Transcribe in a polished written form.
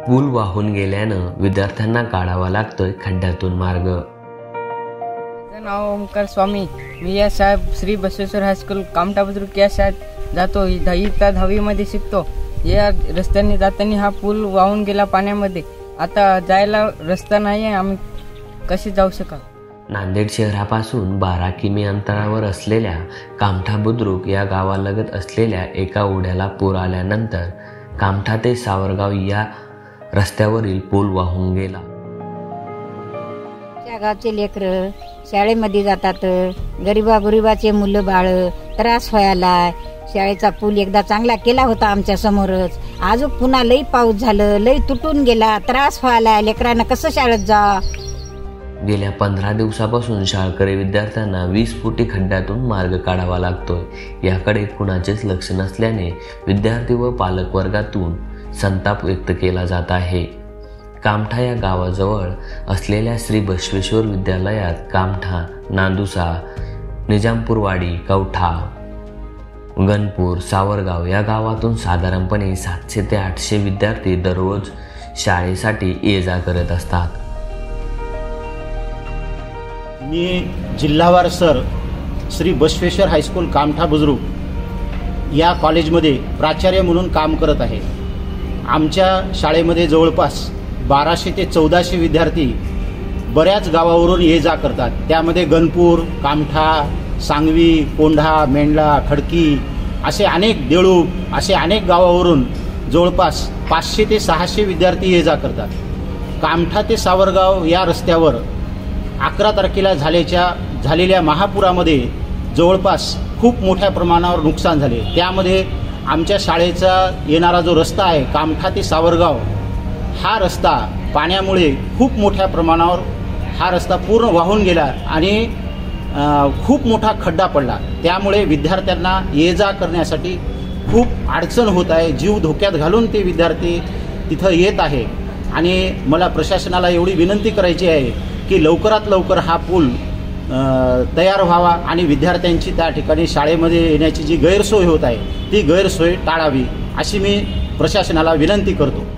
पूल वाहून गेल्यानं विद्यार्थ्यांना काढावा लागतोय खड्ड्यातून मार्ग। माझं नाव ओमकार स्वामी। मी या शाळेत श्री बसवेश्वर हायस्कूल कामठा बुद्रुक या शाळेत जातो। 10वी शिकतो। या रस्त्याने जाताना हा पूल वाहून गेला पाण्यामध्ये। आता जायला रस्ता नाही आहे, आम्ही कसे जाऊ शकाल? नांदेड शहरापासून 12 किमी अंतरावर असलेल्या कामठा बुद्रुक या गावालगत असलेल्या एका ओढ्याला पूर आल्यानंतर कामठा ते सावरगाव या रस्त्यावरील पूल वाहून गेला। त्या गावचे लेकरं शाळेमध्ये जातात, गरीबाचे मुलं बाळ त्रास व्हायला। शाळेचा पूल एकदा चांगला केला होता आमच्या समोरच, आज पुन्हा लई पाऊस झालं, लई तुटून गेला, त्रास व्हायला। लेकरांना कसं शाळेत जा? गेल्या 15 दिवसापासून शाळकरी विद्यार्थ्यांना 20 फुटी खड्ड्यातून मार्ग काढावा लागतोय। याकडे कुणाचेच लक्ष नसल्याने विद्यार्थी व पालक वर्गातून संताप व्यक्त केला जात आहे। कामठा या गावाजवळ असलेल्या श्री बसवेश्वर विद्यालयात कामठा, नांदुसा, निजामपूरवाडी, कवठा, गणपूर, सावरगाव या गावातून साधारणपणे 700 ते 800 विद्यार्थी दररोज शाळेसाठी ये-जा करत असतात। मी जिल्हावार सर श्री बसवेश्वर हायस्कूल कामठा बुद्रुक या कॉलेजमध्ये प्राचार्य म्हणून काम करत आहे। आमच्या शाळेमध्ये जवळपास 1200 ते 1400 विद्यार्थी बऱ्याच गावावरून ये जा करतात। त्यामध्ये गणपूर, कामठा, सांगवी, कोंढा, मेंढला, खडकी असे अनेक देऊळ असे अनेक गावावरून जवळपास 500 ते 600 विद्यार्थी ये जा करतात। कामठा ते सावरगाव या रस्त्यावर 11 तारखेला झालेल्या महापुरामध्ये जवळपास खूप मोठ्या प्रमाणावर नुकसान झाले। त्यामध्ये आमच्या शाळेचा येणारा जो रस्ता आहे कामठा ते सावरगाव, हा रस्ता पाण्यामुळे खूप मोठ्या प्रमाणावर हा रस्ता पूर्ण वाहून गेला आणि खूप मोठा खड्डा पडला। त्यामुळे विद्यार्थ्यांना ये जा करण्यासाठी खूप अडचण होत आहे। जीव धोक्यात घालून ते विद्यार्थी तिथं येत आहे आणि मला प्रशासनाला एवढी विनंती करायची आहे की लवकरात लवकर हा पूल तयार व्हावा आणि विद्यार्थ्यांची त्या ठिकाणी शाळेमध्ये येण्याची जी गैरसोय होत आहे ती गैरसोय टाळावी अशी मी प्रशासनाला विनंती करतो।